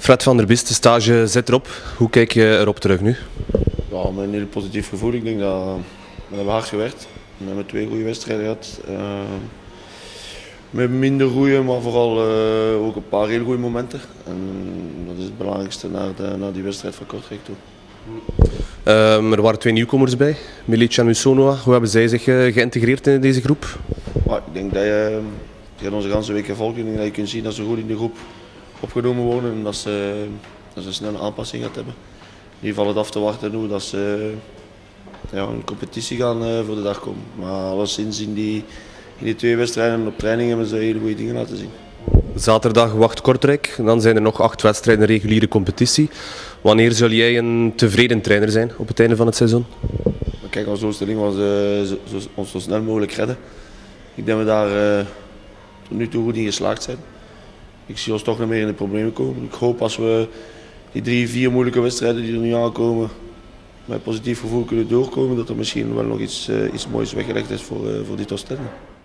Fred van der Biest, de stage zit erop. Hoe kijk je erop terug nu? Ja, met een heel positief gevoel. Ik denk dat we hebben hard gewerkt. We hebben 2 goede wedstrijden gehad. Met minder goede, maar vooral ook een paar heel goede momenten. En dat is het belangrijkste naar die wedstrijd van Kortrijk toe. Er waren 2 nieuwkomers bij, Milic en Usonoa. Hoe hebben zij zich geïntegreerd in deze groep? Maar ik denk dat je onze ganse week volgt. Ik denk dat je kunt zien dat ze goed in de groep opgenomen worden en dat ze snel een aanpassing gaat hebben. In ieder geval het af te wachten hoe dat ze een competitie gaan voor de dag komen. Maar alleszins in die 2 wedstrijden op training hebben ze hele goede dingen laten zien. Zaterdag wacht Kortrijk, dan zijn er nog 8 wedstrijden reguliere competitie. Wanneer zul jij een tevreden trainer zijn op het einde van het seizoen? Kijk, onze doelstelling was ons zo snel mogelijk redden. Ik denk dat we daar tot nu toe goed in geslaagd zijn. Ik zie ons toch nog meer in de problemen komen. Ik hoop als we die 3, 4 moeilijke wedstrijden die er nu aankomen met positief gevoel kunnen doorkomen, dat er misschien wel nog iets moois weggelegd is voor die doelstelling.